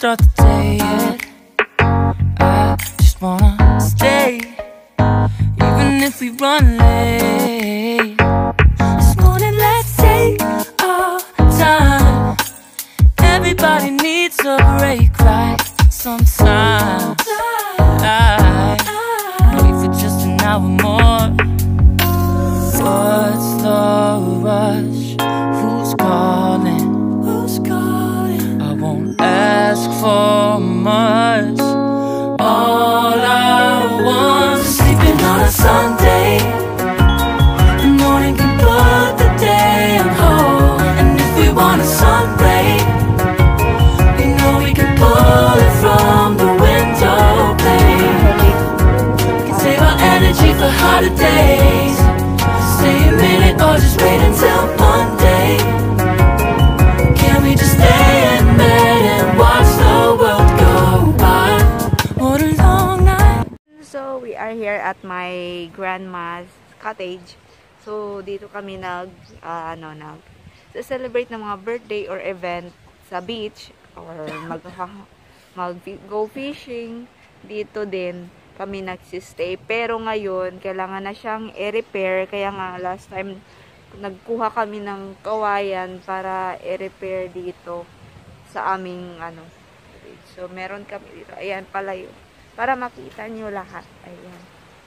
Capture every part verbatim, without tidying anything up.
start the day yet. I just wanna stay, even if we run late. This morning let's take our time. Everybody needs a break right sometime. I wait for just an hour more. What's the rush? Who's calling? Who's calling? I won't ask for much. All I want is sleeping on a Sunday. The morning can put the day on hold. And if we want a sun ray, we know we can pull it from the window pane. We can save our energy for harder days. Stay a minute or just wait until Monday. Can we just stay in bed and watch the world go by? What a long night. So we are here at my grandma's cottage. So dito kami nag uh, ano nag celebrate ng mga birthday or event sa beach or mag mag go fishing. Dito din kami nagsistay. Pero ngayon, kailangan na siyang i-repair. Kaya nga, last time, nagkuha kami ng kawayan para i-repair dito sa aming, ano. So, meron kami dito. Ayan pala yun. Para makita nyo lahat. Ayan.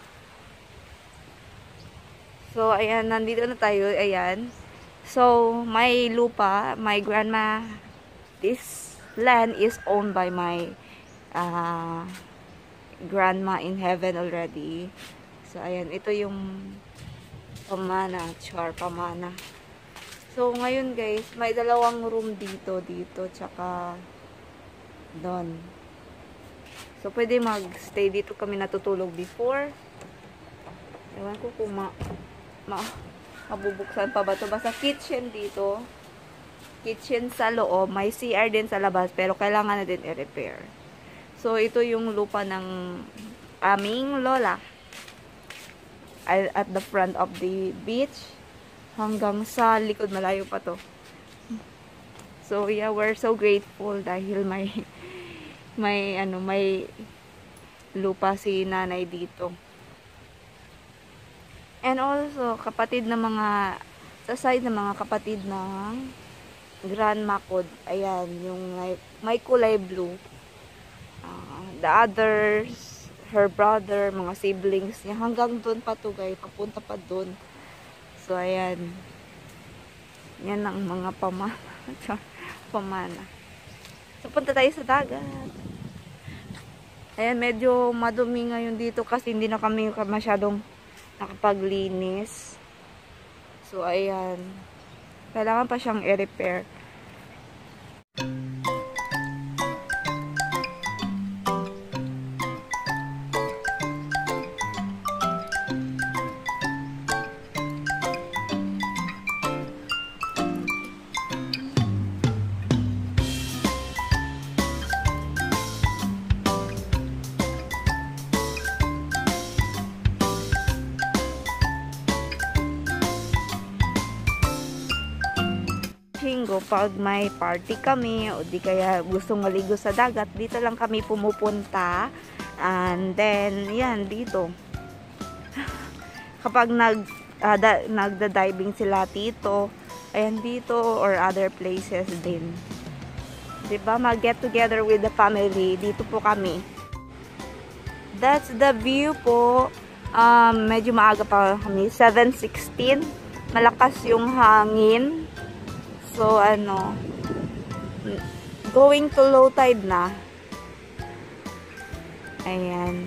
So, ayan. Nandito na tayo. Ayan. So, may lupa. My grandma, this land is owned by my, ah, uh, grandma in heaven already. So, ayan. Ito yung pamana. Char, pamana. So, ngayon guys, may dalawang room dito, dito, tsaka doon. So, pwede mag-stay dito kami natutulog before. Ewan ko kung ma, ma mabubuksan pa ba ito. Basta kitchen dito. Kitchen sa loob. May C R din sa labas, pero kailangan na din i-repair. So, ito yung lupa ng aming lola. At the front of the beach. Hanggang sa likod, malayo pa to. So, yeah, we're so grateful dahil may, may, ano, may lupa si nanay dito. And also, kapatid ng mga, sa side ng mga kapatid ng grandma ko, ayan, yung may, may kulay blue. Uh, the others, her brother, mga siblings niya, hanggang doon pa to guys, papunta pa doon. So, ayan. Yan ang mga pamana. pamana. So, punta tayo sa dagat. Ayan, medyo madumi ngayon dito kasi hindi na kami masyadong nakapaglinis. So, ayan. Kailangan pa siyang i-repair. Pag may party kami o di kaya gustong maligo sa dagat, dito lang kami pumupunta. And then yan dito kapag nag uh, nagda-diving sila dito, ayan dito or other places din, diba, mag-get together with the family. Dito po kami. That's the view po. Um, medyo maaga pa kami, seven sixteen, malakas yung hangin. So, ano, going to low tide na. Ayan.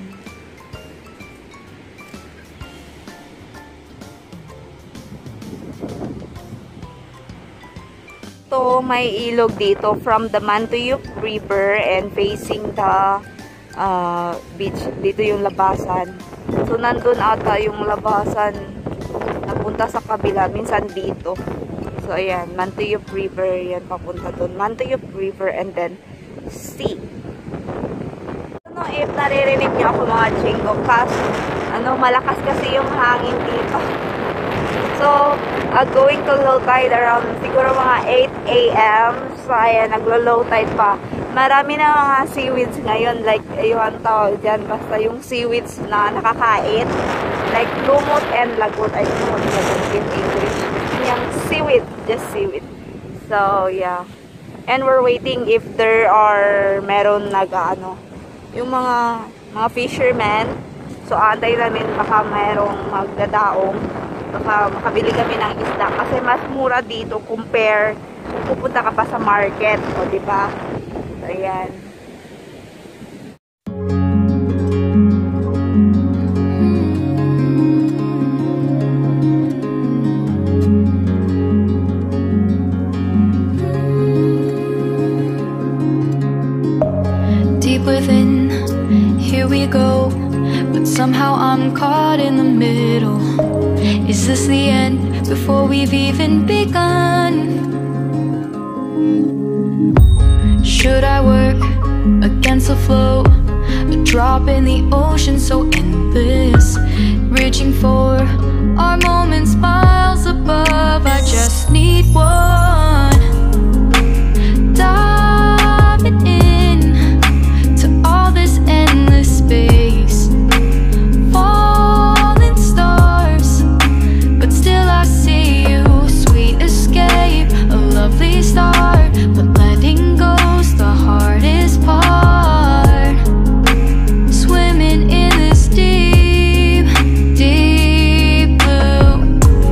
So, may ilog dito from the Mantuyup River and facing the uh, beach. Dito yung labasan. So, nandun ata yung labasan. Napunta sa kabila. Minsan dito. So, ayan, Mantuyup River, yan, papunta doon. Mantuyup River and then sea. Ano, if naririnig niyo ako mga chingo, kasi, ano, malakas kasi yung hangin dito. So, uh, going to low tide around siguro mga eight A M So, ayan, naglo-low tide pa. marami na mga seaweeds ngayon, like, ayun tawag dyan, basta yung seaweeds na nakakain, like lumot and lagot, ay lumot, lagot in English, yung seaweed, just seaweed. So, yeah. And we're waiting if there are, meron nag, ano, yung mga, mga fishermen, so antay namin baka merong magdadaong, baka makabili kami ng isda, kasi mas mura dito compare, pupunta ka pa sa market, o diba? Ayan. Deep within, here we go, but somehow I'm caught in the middle. Is this the end before we've even begun? Should I work against the flow? A drop in the ocean so endless, reaching for our moments miles above. I just need one, diving in to all this endless space, falling stars, but still I see you, sweet escape, a lovely start, but letting go the hardest part. Swimming in this deep, deep blue.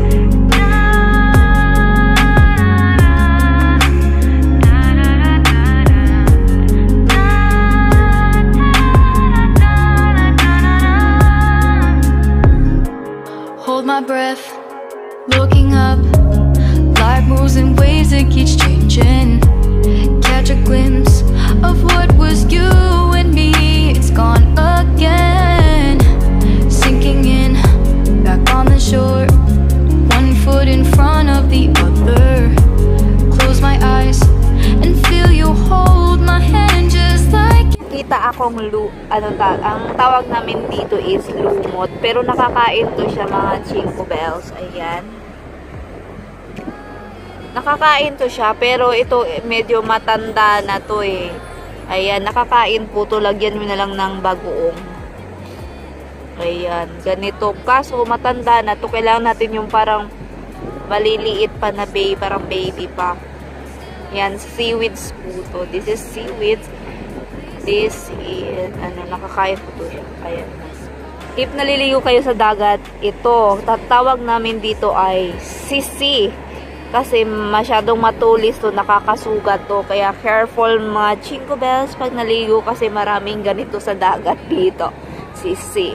Hold my breath, looking up. Life moves in waves that keeps changing. Catch a glimpse of what was you and me. It's gone again, sinking in, back on the shore, one foot in front of the other. Close my eyes and feel you hold my hand just like. Kita akong lu, ano ta, ang tawag namin dito is lumot, pero nakakain to siya mga chinko bells. Ayan. Nakakain to siya, pero ito medyo matanda na to eh. Ayan, nakakain po to. Lagyan mo na lang ng bagoong. Ayan, ganito. Kaso matanda na to. Kailangan natin yung parang maliliit pa na baby, parang baby pa. Ayan, seaweeds po to. This is seaweeds. This is, ano, nakakain po to siya. Ayan. If naliligo kayo sa dagat, ito, tatawag namin dito ay sisi. Kasi masyadong matulis to, nakakasugat to. Kaya careful mga chinko bells pag naligo kasi maraming ganito sa dagat dito. Sisi.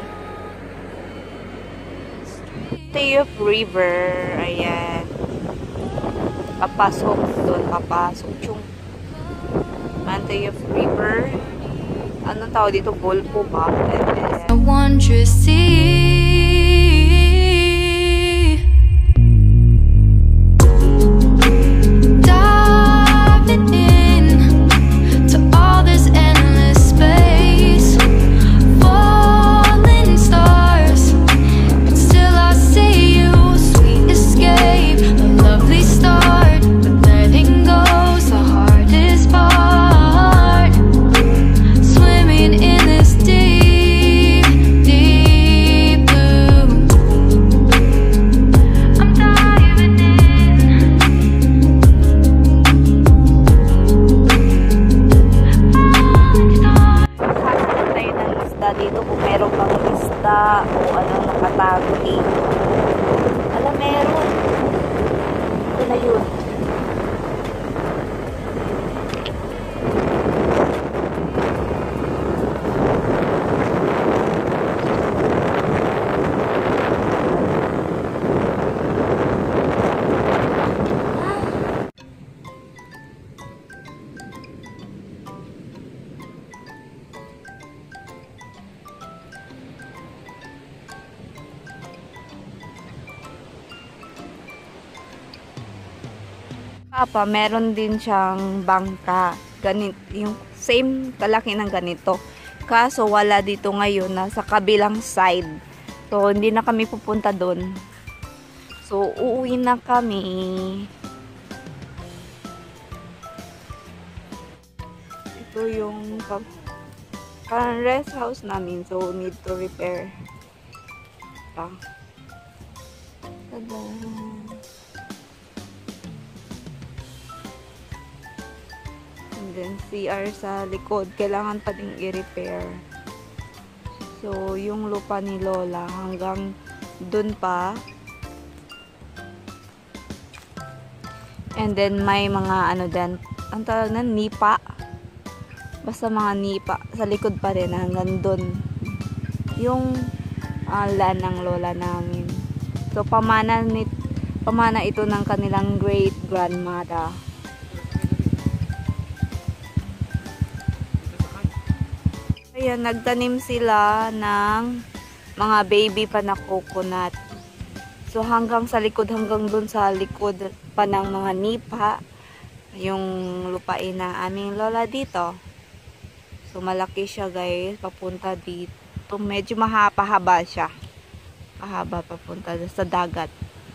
Tayuf River. Ayan. Papasok doon. Papasok. Chung. Tayuf River. Anong tawag dito? Golfo ba? I want to see. Dito kung meron pang isda o anong nakatago dito. Alam, meron. Ito na yun. Papa, meron din siyang bangka. Ganit, yung same kalaki ng ganito. Kaso wala dito ngayon, nasa kabilang side. So, hindi na kami pupunta doon. So, uuwi na kami. ito yung parang rest house namin, so need to repair. Ito. Tada! And then C R sa likod, kailangan pa ding i-repair. So yung lupa ni Lola hanggang dun pa. And then may mga ano din, ang tawag na nipa. Basta mga nipa sa likod pa rin hanggang dun. Yung uh, land ng lola namin. So pamana nit pamana ito ng kanilang great grandmother. Ayan, nagtanim sila ng mga baby pa na coconut. So hanggang sa likod, hanggang dun sa likod pa ng mga nipa, yung lupain na aming lola dito. So malaki siya guys, papunta dito. Medyo mahaba-haba siya. Mahaba papunta sa dagat.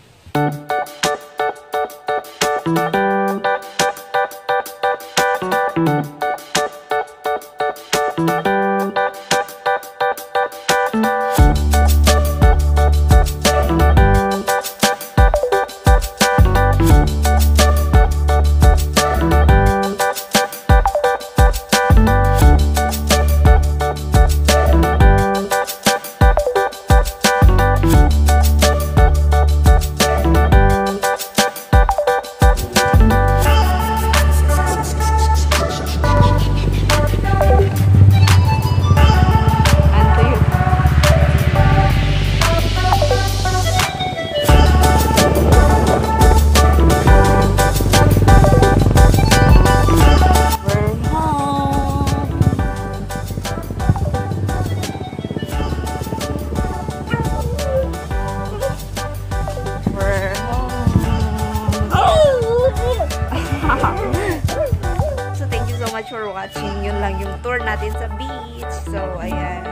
For watching, yun lang yung tour natin sa beach. So ayan,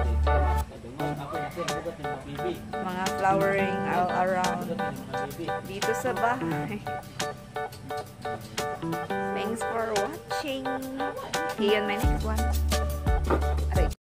mga flowering all around dito sa bahay. Thanks for watching. See you on my next one.